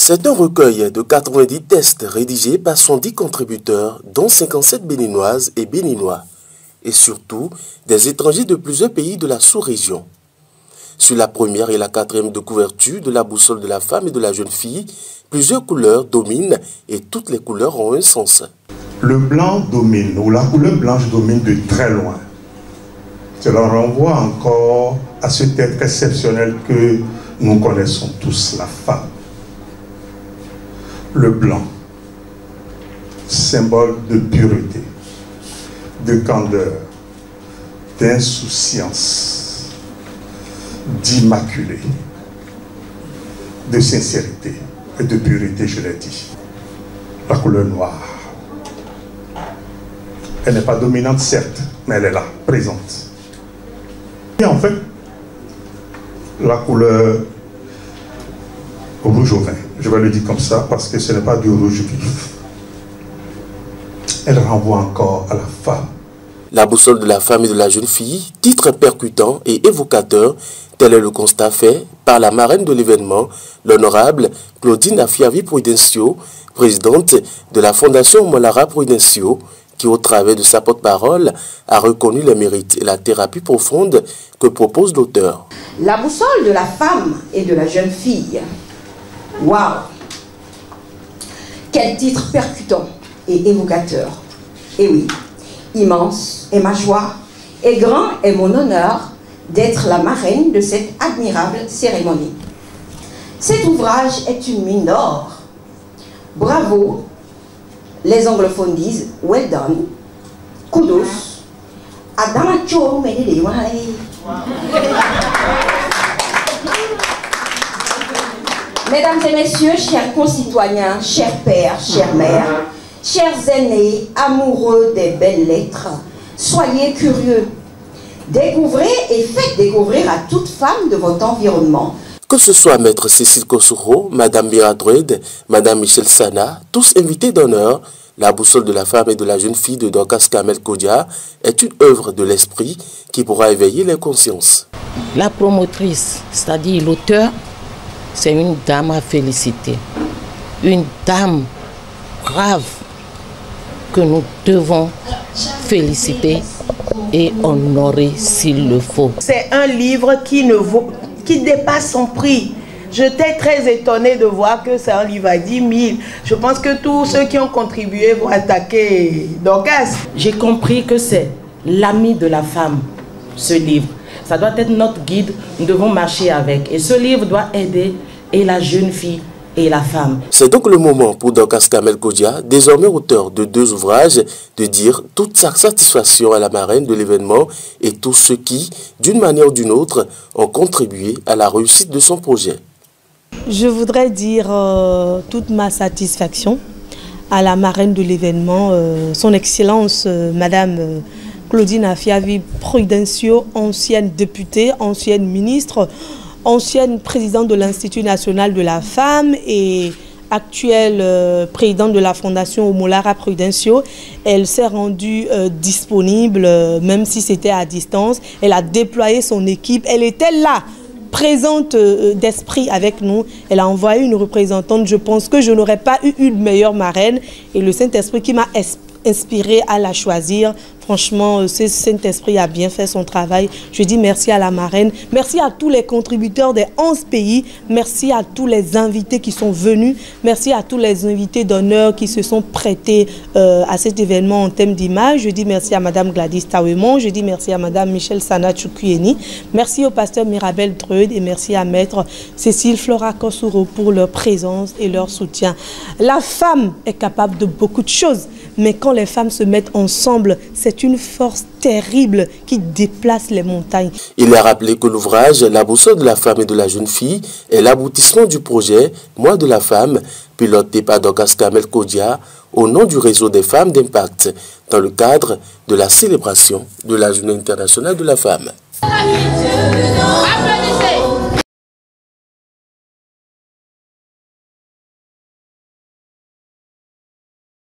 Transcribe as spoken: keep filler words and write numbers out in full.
C'est un recueil de quatre-vingt-dix tests rédigés par soixante-dix contributeurs, dont cinquante-sept béninoises et béninois, et surtout des étrangers de plusieurs pays de la sous-région. Sur la première et la quatrième de couverture de la boussole de la femme et de la jeune fille, plusieurs couleurs dominent et toutes les couleurs ont un sens. Le blanc domine, ou la couleur blanche domine de très loin. Cela renvoie encore à cet être exceptionnel que nous connaissons tous, la femme. Le blanc, symbole de pureté, de candeur, d'insouciance, d'immaculé, de sincérité et de pureté, je l'ai dit. La couleur noire, elle n'est pas dominante certes, mais elle est là, présente. Et en fait, la couleur rouge au vin, je vais le dire comme ça parce que ce n'est pas du rouge vif. Elle renvoie encore à la femme. La boussole de la femme et de la jeune fille, titre percutant et évocateur, tel est le constat fait par la marraine de l'événement, l'honorable Claudine Afiavi Prudencio, présidente de la Fondation Molara Prudencio, qui au travers de sa porte-parole a reconnu les mérites et la thérapie profonde que propose l'auteur. La boussole de la femme et de la jeune fille. Waouh! Quel titre percutant et évocateur. Et oui, immense est ma joie et grand est mon honneur d'être la marraine de cette admirable cérémonie. Cet ouvrage est une mine d'or. Bravo, les anglophones disent well done, kudos, adamacho medede wale. Mesdames et messieurs, chers concitoyens, chers pères, chères mères, chers aînés, amoureux des belles lettres, soyez curieux. Découvrez et faites découvrir à toute femme de votre environnement. Que ce soit Maître Cécile Kossouro, Madame Miradoued, Madame Michel Sana, tous invités d'honneur, la boussole de la femme et de la jeune fille de Dorcas Kamel Kodia est une œuvre de l'esprit qui pourra éveiller les consciences. La promotrice, c'est-à-dire l'auteur, c'est une dame à féliciter. Une dame brave que nous devons féliciter et honorer s'il le faut. C'est un livre qui, ne vaut, qui dépasse son prix. J'étais très étonnée de voir que c'est un livre à dix mille. Je pense que tous ceux qui ont contribué vont attaquer Dorcas. J'ai compris que c'est l'ami de la femme, ce livre. Ça doit être notre guide, nous devons marcher avec. Et ce livre doit aider et la jeune fille et la femme. C'est donc le moment pour Dorcas Kamel Kodia, désormais auteur de deux ouvrages, de dire toute sa satisfaction à la marraine de l'événement et tous ceux qui, d'une manière ou d'une autre, ont contribué à la réussite de son projet. Je voudrais dire euh, toute ma satisfaction à la marraine de l'événement, euh, son Excellence, euh, Madame euh, Claudine Afiavi Prudencio, ancienne députée, ancienne ministre, ancienne présidente de l'Institut national de la femme et actuelle euh, présidente de la Fondation Molara Prudencio. Elle s'est rendue euh, disponible, euh, même si c'était à distance. Elle a déployé son équipe. Elle était là, présente euh, d'esprit avec nous. Elle a envoyé une représentante. Je pense que je n'aurais pas eu une meilleure marraine. Et le Saint-Esprit qui m'a inspiré à la choisir. Franchement, ce Saint-Esprit a bien fait son travail. Je dis merci à la marraine. Merci à tous les contributeurs des onze pays. Merci à tous les invités qui sont venus. Merci à tous les invités d'honneur qui se sont prêtés euh, à cet événement en thème d'image. Je dis merci à Madame Gladys Tawemon. Je dis merci à Madame Michel Sana Chukuyeni. Merci au pasteur Mirabel Dreud et merci à Maître Cécile Flora Kossouro pour leur présence et leur soutien. La femme est capable de beaucoup de choses, mais quand les femmes se mettent ensemble, c'est une force terrible qui déplace les montagnes. Il a rappelé que l'ouvrage La boussole de la femme et de la jeune fille est l'aboutissement du projet Mois de la femme, piloté par Dorcas Kamel Kodia au nom du réseau des femmes d'impact dans le cadre de la célébration de la Journée internationale de la femme. Applaudissez.